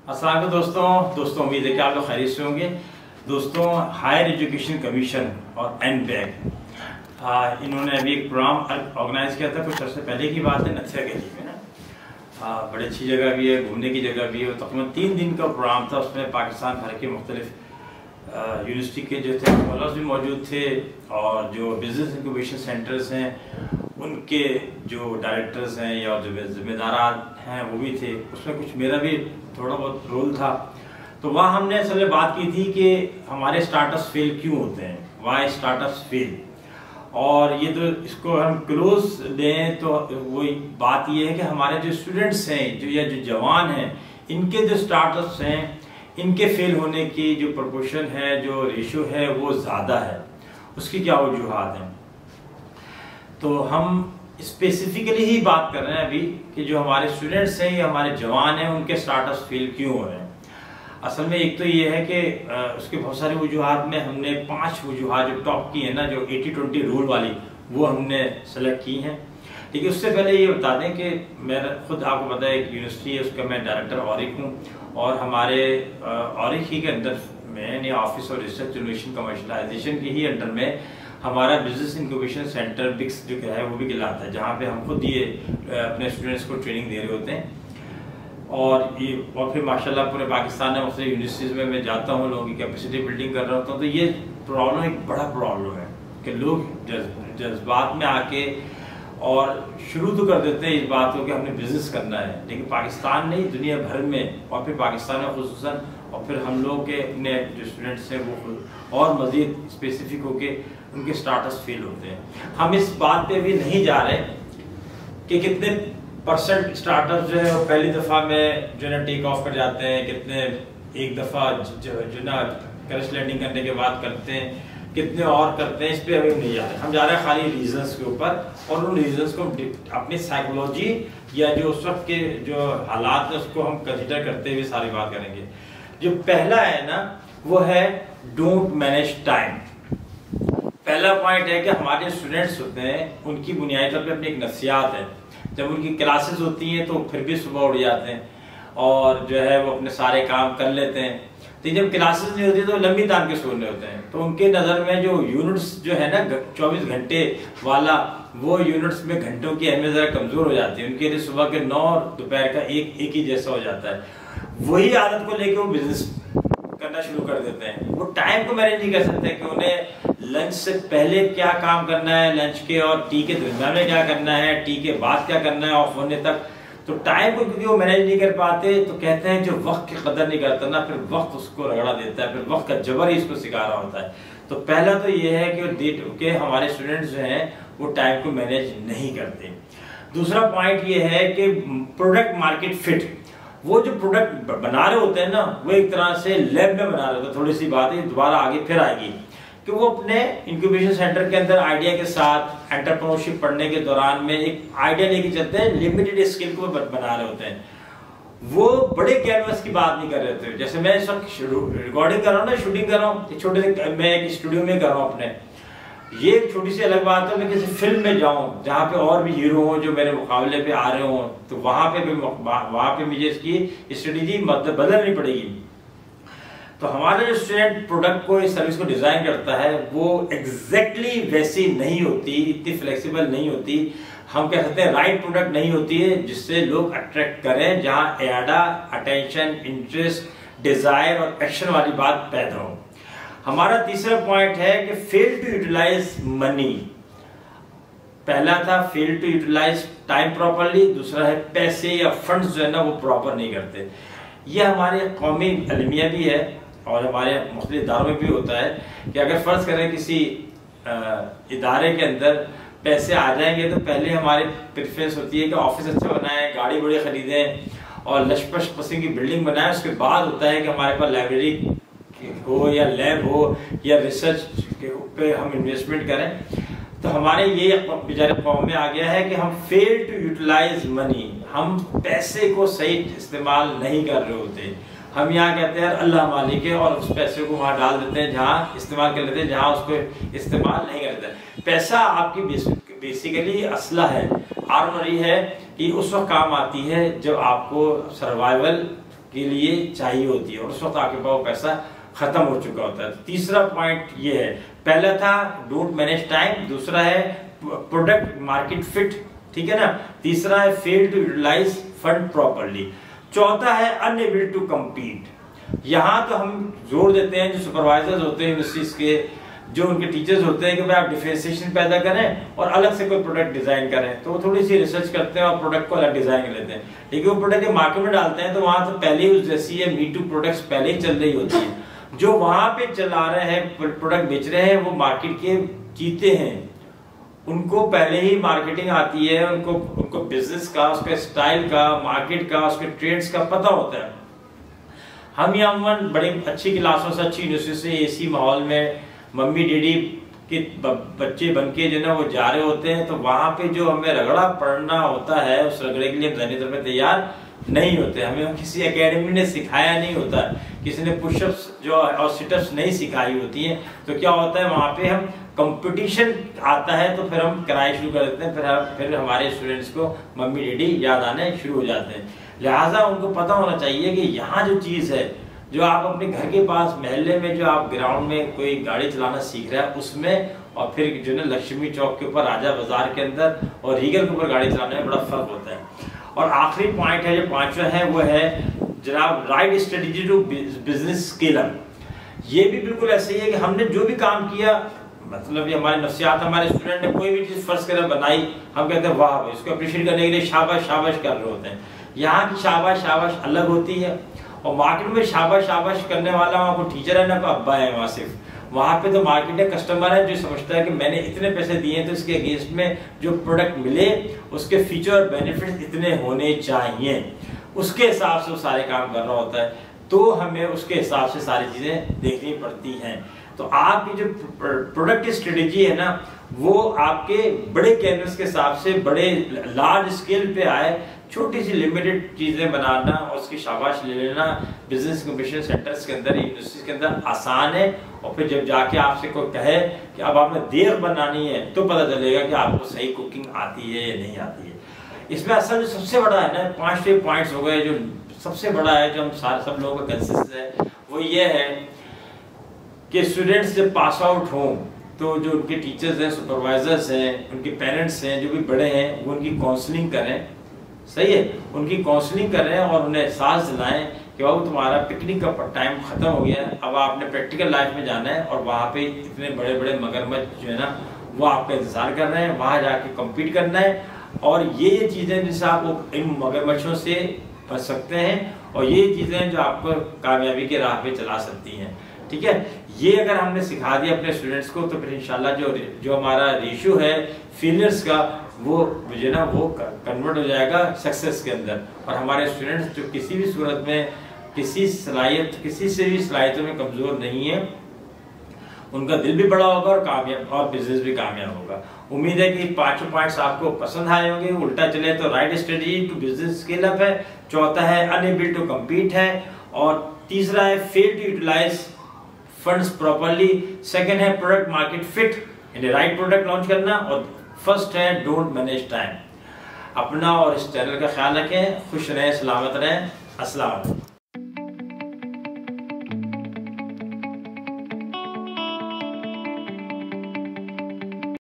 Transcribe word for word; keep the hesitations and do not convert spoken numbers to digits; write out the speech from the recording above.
अस्सलाम वालेकुम दोस्तों दोस्तों उम्मीद है कि आप लोग खैरियत से होंगे। दोस्तों, हायर एजुकेशन कमीशन और एन बैग इन्होंने अभी एक प्रोग्राम ऑर्गेनाइज किया था, कुछ अर्से पहले की बात है, नथिया गली में ना। आ, बड़ी अच्छी जगह भी है, घूमने की जगह भी है। तकरीबन तीन दिन का प्रोग्राम था। उसमें पाकिस्तान भर के मुख्तलिफ यूनिवर्सिटी के जो थे स्कॉलर्स भी मौजूद थे और जो बिजनेस इंक्यूबेशन सेंटर्स हैं उनके जो डायरेक्टर्स हैं या जो जिम्मेदार हैं वो भी थे। उसमें कुछ मेरा भी थोड़ा बहुत रोल था। तो वहाँ हमने असल में बात की थी कि हमारे स्टार्टअप्स फेल क्यों होते हैं, वाई स्टार्टअप्स फेल। और ये तो इसको हम क्लोज दें तो वही बात ये है कि हमारे जो स्टूडेंट्स हैं जो या जो जवान हैं, इनके जो स्टार्टअप्स हैं इनके फेल होने की जो प्रोपोर्शन है, जो रेशो है वो ज़्यादा है। उसकी क्या वजूहात हैं? तो हम स्पेसिफिकली ही बात कर रहे हैं अभी कि जो हमारे स्टूडेंट्स हैं या हमारे जवान हैं उनके स्टार्टअप्स फेल क्यों हो रहे हैं। असल में एक तो ये है कि उसके बहुत सारे वजूहात में हमने पांच वजूहात जो टॉप की है ना, जो एटी ट्वेंटी रूल वाली, वो हमने सेलेक्ट की हैं। ठीक है, उससे पहले ये बता दें कि मेरा खुद आपको पता है एक यूनिवर्सिटी है, उसका मैं डायरेक्टर ऑरिक हूँ और हमारे ऑरिक ही के अंदर में यानी office of research innovation commercialisation के ही अंडर में हमारा बिजनेस इंक्यूबेशन सेंटर बिक्स जो है वो भी कहलाता है, जहाँ पे हम खुद ये अपने स्टूडेंट्स को ट्रेनिंग दे रहे होते हैं। और ये और फिर माशाल्लाह पूरे पाकिस्तान में मुख्तलिफ यूनिवर्सिटीज़ में मैं जाता हूँ, लोगों की कैपेसिटी बिल्डिंग कर रहा होता हूँ। तो ये प्रॉब्लम एक बड़ा प्रॉब्लम है कि लोग जज्बात में आके और शुरू तो कर देते हैं इस बात को कि हमने बिजनेस करना है, लेकिन पाकिस्तान नहीं दुनिया भर में और फिर पाकिस्तान में खुसूसन और फिर हम लोग के अपने जो स्टूडेंट्स हैं वो और मज़ीद स्पेसिफिक होके उनके स्टार्टअप्स फेल होते हैं। हम इस बात पे भी नहीं जा रहे कि कितने परसेंट स्टार्टअप जो है वो पहली दफ़ा में जो है ना टेक ऑफ कर जाते हैं, कितने एक दफ़ा जो जो ना क्रैश लैंडिंग करने के बाद करते हैं, कितने और करते हैं। इस पे अभी नहीं जा रहे। हम जा रहे हैं खाली रीजंस के ऊपर और उन रीजंस को अपनी साइकोलॉजी या जो उस वक्त के जो हालात है उसको हम कंसिडर करते हुए सारी बात करेंगे। जो पहला है ना वो है डोंट मैनेज टाइम। पहला पॉइंट है कि हमारे स्टूडेंट्स होते हैं उनकी बुनियादी तौर पे अपनी एक नफ्सियात है। जब उनकी क्लासेस होती हैं तो फिर भी सुबह उठ जाते हैं और जो है वो अपने सारे काम कर लेते हैं। तो जब क्लासेस नहीं होती तो लंबी तान के सोने होते हैं, तो उनके नज़र में जो यूनिट्स जो है ना चौबीस घंटे वाला, वो यूनिट्स में घंटों की अहमियत ज़रा कमज़ोर हो जाती है। उनके लिए सुबह के नौ और दोपहर का एक एक ही जैसा हो जाता है। वही आदत को लेकर वो बिजनेस करना शुरू कर देते हैं। वो टाइम को मैनेज नहीं कर सकते कि उन्हें लंच से पहले क्या काम करना है, लंच के और टी के दरमियान में क्या करना है, टी के बाद क्या करना है, ऑफ होने तक। तो टाइम को क्योंकि वो मैनेज नहीं कर पाते तो कहते हैं जो वक्त की कदर नहीं करता ना, फिर वक्त उसको रगड़ा देता है, फिर वक्त का जबर ही इसको सिखा रहा होता है। तो पहला तो ये है कि के हमारे स्टूडेंट्स जो हैं वो टाइम को मैनेज नहीं करते। दूसरा पॉइंट ये है कि प्रोडक्ट मार्केट फिट, वो जो प्रोडक्ट बना रहे होते हैं ना वो एक तरह से लैब में बना रहे होते हैं। थोड़ी सी बात है दोबारा आगे फिर आएगी कि वो अपने इंक्यूबेशन सेंटर के अंदर आइडिया के साथ एंटरप्रेन्योरशिप पढ़ने के दौरान में एक आइडिया लेके चलते हैं, लिमिटेड स्किल को बना रहे होते हैं। वो बड़े कैनवस की बात नहीं कर रहे थे। जैसे मैं इस वक्त रिकॉर्डिंग कर रहा हूँ ना, शूटिंग कर रहा हूँ, छोटे से मैं एक स्टूडियो में कर रहा हूँ अपने। ये एक छोटी सी अलग बात है मैं किसी फिल्म में जाऊँ जहाँ पे और भी हीरो हों जो मेरे मुकाबले पे आ रहे हों, तो वहां पे भी वहां पे मुझे इसकी स्ट्रेटेजी बदलनी पड़ेगी। तो हमारा जो स्टूडेंट प्रोडक्ट को इस सर्विस को डिजाइन करता है वो एग्जैक्टली exactly वैसी नहीं होती, इतनी फ्लेक्सिबल नहीं होती। हम कह सकते हैं राइट प्रोडक्ट नहीं होती है जिससे लोग अट्रैक्ट करें, जहां एडा, अटेंशन, इंटरेस्ट, डिजायर और एक्शन वाली बात पैदा हो। हमारा तीसरा पॉइंट है कि फेल टू यूटिलाइज मनी। पहला था fail to utilise time properly, दूसरा है पैसे या फंड्स जो है ना वो प्रॉपर नहीं करते। ये हमारे कौमी अलमिया भी है और हमारे मुख्तलिफ इदारों में भी होता है कि अगर फर्ज करें किसी इदारे के अंदर पैसे आ जाएंगे तो पहले हमारी प्रेफरेंस होती है कि ऑफिस अच्छा बनाए, गाड़ी बड़ी खरीदें और लशपश किस्म की बिल्डिंग बनाए। उसके बाद होता है कि हमारे पास लाइब्रेरी हो या लैब हो या रिसर्च के पे हम इन्वेस्टमेंट करें। तो हमारे ये बेचारे कौम में आ गया है कि हम फेल टू यूटिलाइज मनी, हम पैसे को सही इस्तेमाल नहीं कर रहे होते। हम यहाँ कहते हैं अल्लाह मालिक है और उस पैसे को वहाँ डाल देते हैं जहाँ इस्तेमाल कर लेते हैं, जहाँ उसको इस्तेमाल नहीं करते। पैसा आपकी बेसिकली असला है, आर्मरी है कि उस वक्त काम आती है जब आपको सर्वाइवल के लिए चाहिए होती है और उस वक्त आपके पास पैसा खत्म हो चुका होता है। तीसरा पॉइंट ये है, पहला था डोंट मैनेज टाइम, दूसरा है प्रोडक्ट मार्केट फिट, ठीक है ना, तीसरा है fail to utilise fund properly, चौथा है अनएबल टू कम्पीट। यहाँ तो हम जोर देते हैं जो सुपरवाइजर्स होते हैं यूनिवर्सिटीज के, जो उनके टीचर्स होते हैं कि भाई आप डिफरेंशिएशन पैदा करें और अलग से कोई प्रोडक्ट डिजाइन करें, तो वो थोड़ी सी रिसर्च करते हैं और प्रोडक्ट को अलग डिजाइन कर लेते हैं। लेकिन वो प्रोडक्ट मार्केट में डालते हैं तो वहां तो पहले ही उस जैसी है मी टू प्रोडक्ट्स पहले ही चल रही होती है। जो वहां पे चला रहे हैं प्रोडक्ट बेच रहे हैं वो मार्केट के जीते हैं, उनको पहले ही मार्केटिंग आती है, उनको उनको बिजनेस का, उसके स्टाइल का, मार्केट का, उसके ट्रेड्स का पता होता है। हम यहाँ बड़ी अच्छी क्लासों से, अच्छी यूनिवर्सिटी से, एसी माहौल में मम्मी डैडी के बच्चे बन के जो ना वो जा रहे होते हैं, तो वहां पे जो हमें रगड़ा पड़ना होता है उस रगड़े के लिए हम जहनी तौर पे तैयार नहीं होते। हमें किसी एकेडमी ने सिखाया नहीं होता, किसी ने पुशअप्स जो और सिटअप्स नहीं सिखाई होती हैं, तो क्या होता है वहां पे हम कंपटीशन आता है तो फिर हम कराए शुरू कर देते हैं, फिर हम, फिर हमारे स्टूडेंट्स को मम्मी डैडी याद आने शुरू हो जाते हैं। लिहाजा उनको पता होना चाहिए कि यहाँ जो चीज है, जो आप अपने घर के पास महल्ले में जो आप ग्राउंड में कोई गाड़ी चलाना सीख रहा है उसमें, और फिर जो है लक्ष्मी चौक के ऊपर, राजा बाजार के अंदर और रीगल के ऊपर गाड़ी चलाने में बड़ा फर्क होता है। और आखिरी पॉइंट है जो पांचवा है वो है जनाब right strategy to business scale up. ये भी बिल्कुल ऐसे ही है कि हमने जो भी काम किया, मतलब ये हमारे नफ्सियात, हमारे स्टूडेंट ने कोई भी चीज फर्स्ट कर बनाई, हम कहते हैं वाह, इसको अप्रिशिएट करने के लिए शाबाश शाबाश कर रहे होते हैं। यहाँ की शाबाश शाबाश अलग होती है और मार्केट में शाबाश शाबाश करने वाला वहाँ को टीचर है ना को अब्बा है, वहाँ सिर्फ वहाँ पे तो मार्केट है, कस्टमर है जो समझता है कि मैंने इतने पैसे दिए तो इसके अगेंस्ट में जो प्रोडक्ट मिले उसके फीचर और बेनिफिट्स इतने होने चाहिए, उसके हिसाब से वो सारे काम कर रहा होता है, तो हमें उसके हिसाब से सारी चीजें देखनी पड़ती हैं। तो आपकी जो प्रोडक्ट की स्ट्रेटेजी है ना वो आपके बड़े कैनवस के हिसाब से बड़े लार्ज स्केल पे आए, छोटी सी लिमिटेड चीजें बनाना और उसकी शाबाश ले लेना बिजनेस इंक्यूबेशन सेंटर्स के अंदर, यूनिवर्सिटीज के अंदर आसान है। और फिर जब जाके आपसे कोई कहे कि अब आपने देर बनानी है तो पता चलेगा कि आपको सही कुकिंग आती है या नहीं आती है। इसमें असल जो सबसे बड़ा है ना, पांच छह पॉइंट्स हो गए, जो सबसे बड़ा है जो हम सारे सब लोगों का कंसेंसस है वो ये है कि स्टूडेंट्स जब पास आउट हों तो जो उनके टीचर्स हैं, सुपरवाइजर्स हैं, उनके पेरेंट्स हैं, जो भी बड़े हैं, वो उनकी काउंसलिंग करें, सही है, उनकी काउंसलिंग करें और उन्हें एहसास दिलाएं कि बाबू तुम्हारा पिकनिक का टाइम खत्म हो गया है, अब आपने प्रैक्टिकल लाइफ में जाना है और वहाँ पे इतने बड़े बड़े मगरमच्छ जो है ना वो आपका इंतजार कर रहे हैं, वहाँ जाके कम्पीट करना है। और ये ये चीज़ें जिससे आप इन मगरमच्छों से बच सकते हैं और ये चीज़ें जो आपको कामयाबी के राह पे चला सकती हैं, ठीक है। ये अगर हमने सिखा दिया अपने स्टूडेंट्स को तो फिर इंशाल्लाह जो जो हमारा रेशियो है फेलियर्स का वो जो ना वो कन्वर्ट हो जाएगा सक्सेस के अंदर। और हमारे स्टूडेंट्स जो किसी भी सूरत में किसी सलाहियत किसी से भी सलाहियतों में कमजोर नहीं है, उनका दिल भी बड़ा होगा और कामयाब और बिजनेस भी कामयाब होगा। उम्मीद है कि पांचों पॉइंट्स आपको पसंद आए होंगे। उल्टा चले तो right strategy to business scale up है, चौथा है अनएबल टू कम्पीट है, और तीसरा है fail to utilise funds properly, second है प्रोडक्ट मार्केट फिट, यानी राइट प्रोडक्ट लॉन्च करना, और फर्स्ट है डोंट मैनेज टाइम। अपना और इस चैनल का ख्याल रखें, खुश रहें, सलामत रहें। अस्सलाम वालेकुम।